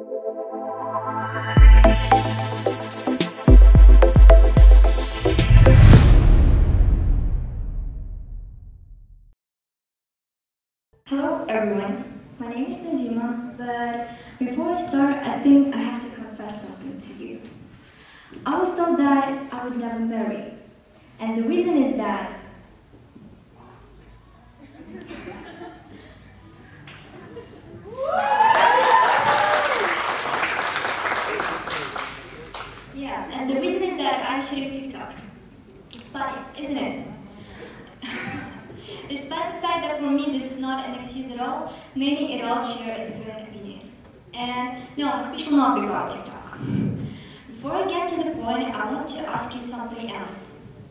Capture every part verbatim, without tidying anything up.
Hello everyone, my name is Nozima, but before I start, I think I have to confess something to you. I was told that I would never marry, and the reason is that yeah, and the reason is that I'm shooting TikToks. Funny, isn't it? Despite the fact that for me this is not an excuse at all, many adults share a different opinion. And no, my speech will not be about TikTok. Before I get to the point, I want to ask you something else.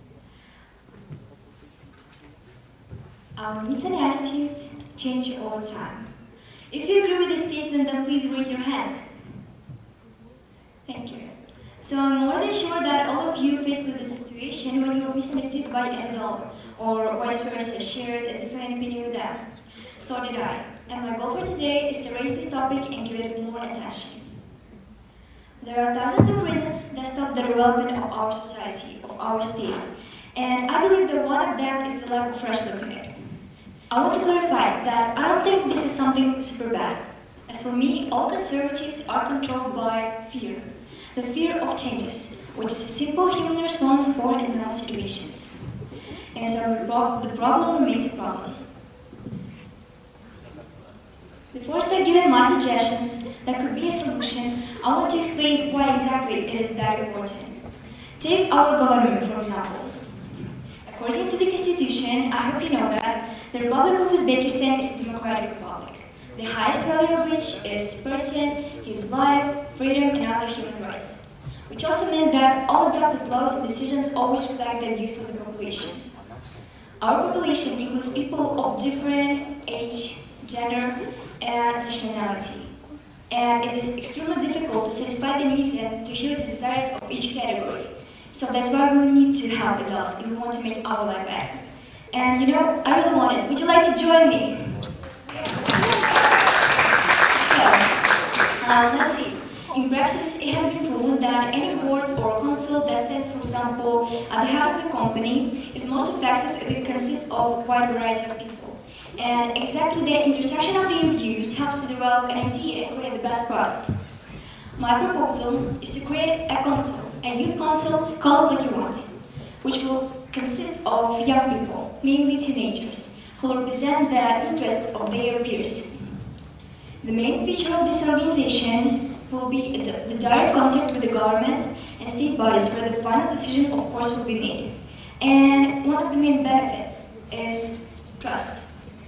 Our needs and attitudes change over time. If you agree with this statement, then please raise your hands. Thank you. So I'm more than sure that all of you faced with a situation when you were misunderstood by an adult, or vice versa, shared a different opinion with them. So did I. And my goal for today is to raise this topic and give it more attention. There are thousands of reasons that stop the development of our society, of our state. And I believe that one of them is the lack of fresh look in it. I want to clarify that I don't think this is something super bad. As for me, all conservatives are controlled by fear. The fear of changes, which is a simple human response for abnormal situations. And so the, pro the problem remains a problem. Before I start giving my suggestions that could be a solution, I want to explain why exactly it is that important. Take our government, for example. According to the Constitution, I hope you know that the Republic of Uzbekistan is a democratic republic, the highest value of which is person, his life, freedom, and other human rights. Which also means that all adopted laws and decisions always reflect the views of the population. Our population includes people of different age, gender, and nationality. And it is extremely difficult to satisfy the needs and to hear the desires of each category. So that's why we need to help adults if we want to make our life better. And you know, I really want it. Would you like to join me? So, uh, let's see. In practice, it has been proven that any board or council that stands, for example, at the head of the company is most effective if it consists of a wide variety of people. And exactly the intersection of their views helps to develop an idea and create the best product. My proposal is to create a council, a youth council, call it like you want, which will consist of young people, mainly teenagers, who represent the interests of their peers. The main feature of this organization will be the direct contact with the government and state bodies where the final decision, of course, will be made. And one of the main benefits is trust.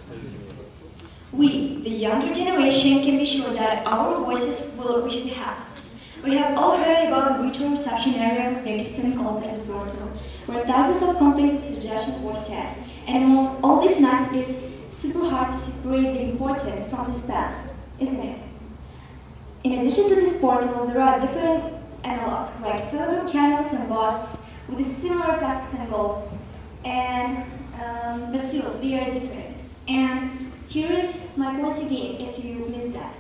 We, the younger generation, can be sure that our voices will reach the hearts. We have all heard about the mutual reception area in Uzbekistan called as a portal, where thousands of complaints and suggestions were said. And among all these nice, it is super hard to separate the important from the spam, isn't it? In addition to this portal, there are different analogs, like Telegram channels and bots, with similar tasks and goals. And, um, but still, they are different. And here is my points again, if you missed that.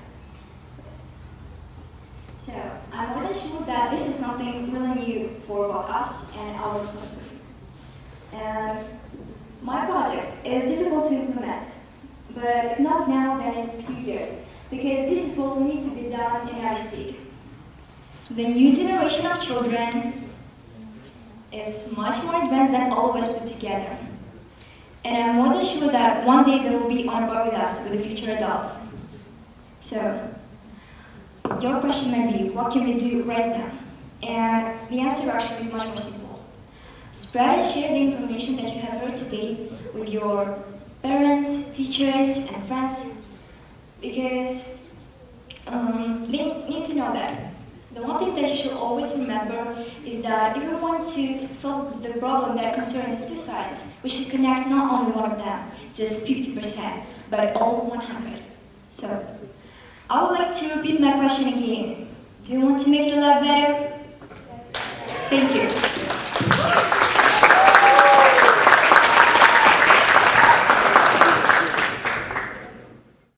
So, I'm more than sure that this is something really new for both us and our company. And my project is difficult to implement, but if not now, then in a few years. Because this is what will need to be done in our state. The new generation of children is much more advanced than all of us put together. And I'm more than sure that one day they will be on par with us, with the future adults. So, your question might be, what can we do right now? And the answer actually is much more simple. Spread and share the information that you have heard today with your parents, teachers, and friends. Because um, they need to know that. The one thing that you should always remember is that if we want to solve the problem that concerns two sides, we should connect not only one of them, just fifty percent, but all one hundred. So, I would like to repeat my question again. Do you want to make your life better? Thank you.